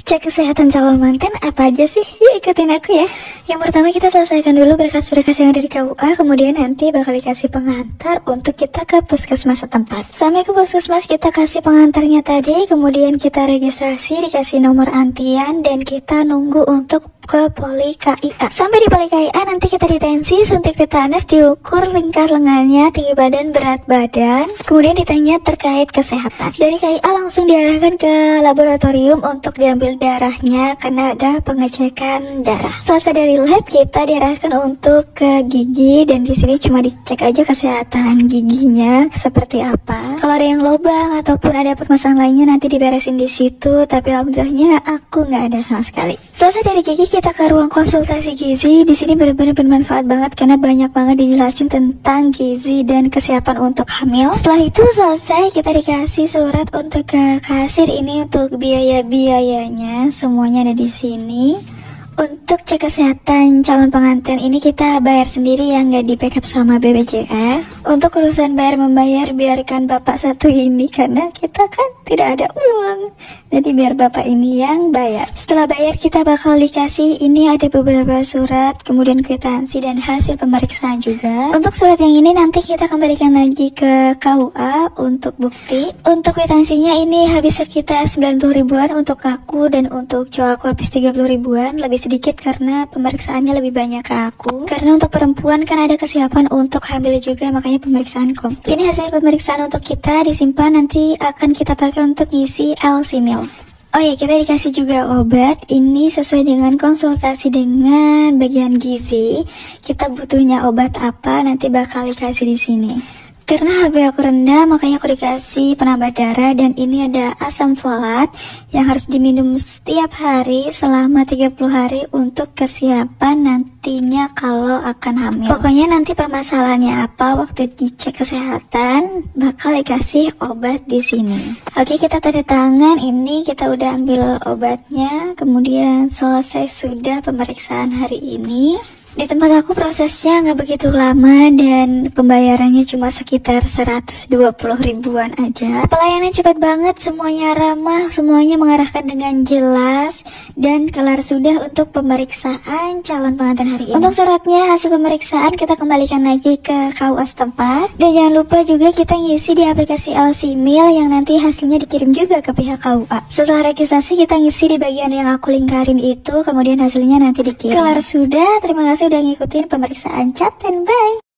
Cek kesehatan calon manten apa aja sih? Yuk ikutin aku ya. Yang pertama kita selesaikan dulu berkas-berkas yang ada di KUA, kemudian nanti bakal dikasih pengantar untuk kita ke puskesmas setempat. Sampai ke puskesmas kita kasih pengantarnya tadi, kemudian kita registrasi, dikasih nomor antian, dan kita nunggu untuk ke poli KIA. Sampai di poli KIA nanti kita ditensi, suntik tetanus, diukur lingkar lengannya, tinggi badan, berat badan, kemudian ditanya terkait kesehatan. Dari KIA langsung diarahkan ke laboratorium untuk diambil darahnya karena ada pengecekan darah. Selesai dari lab kita diarahkan untuk ke gigi, dan di sini cuma dicek aja kesehatan giginya seperti apa. Kalau ada yang lubang ataupun ada permasalahan lainnya nanti diberesin di situ, tapi alhamdulillahnya aku nggak ada sama sekali. Selesai dari gigi kita ke ruang konsultasi gizi. Di sini benar-benar bermanfaat banget karena banyak banget dijelasin tentang gizi dan kesiapan untuk hamil. Setelah itu selesai kita dikasih surat untuk ke kasir, ini untuk biaya-biayanya semuanya ada di sini. Untuk cek kesehatan calon pengantin ini kita bayar sendiri ya, nggak di backup sama BPJS. Untuk urusan bayar membayar biarkan bapak satu ini karena kita kan tidak ada uang, jadi biar bapak ini yang bayar. Setelah bayar kita bakal dikasih ini ada beberapa surat, kemudian kwitansi dan hasil pemeriksaan juga. Untuk surat yang ini nanti kita kembalikan lagi ke KUA untuk bukti. Untuk kwitansinya ini habis sekitar 90 ribuan untuk aku, dan untuk cowok aku habis 30 ribuan, lebih sedikit karena pemeriksaannya lebih banyak ke aku. Karena untuk perempuan kan ada kesiapan untuk hamil juga, makanya pemeriksaan komplit. Ini hasil pemeriksaan untuk kita disimpan, nanti akan kita pakai untuk ngisi LC-Meal. Oh ya, kita dikasih juga obat. Ini sesuai dengan konsultasi dengan bagian gizi. Kita butuhnya obat apa nanti bakal dikasih di sini. Karena HB aku rendah, makanya aku dikasih penambah darah, dan ini ada asam folat yang harus diminum setiap hari selama 30 hari untuk kesiapan nantinya kalau akan hamil. Pokoknya nanti permasalahannya apa waktu dicek kesehatan bakal dikasih obat di sini. Oke, kita tanda tangan, ini kita udah ambil obatnya, kemudian selesai sudah pemeriksaan hari ini. Di tempat aku prosesnya nggak begitu lama dan pembayarannya cuma sekitar 120 ribuan aja. Pelayanan cepat banget, semuanya ramah, semuanya mengarahkan dengan jelas, dan kelar sudah untuk pemeriksaan calon pengantin hari ini. Untuk suratnya hasil pemeriksaan kita kembalikan lagi ke KUA setempat, dan jangan lupa juga kita ngisi di aplikasi LC-Meal yang nanti hasilnya dikirim juga ke pihak KUA. Setelah registrasi kita ngisi di bagian yang aku lingkarin itu, kemudian hasilnya nanti dikirim. Kelar sudah, terima kasih udah ngikutin pemeriksaan. Captain, bye!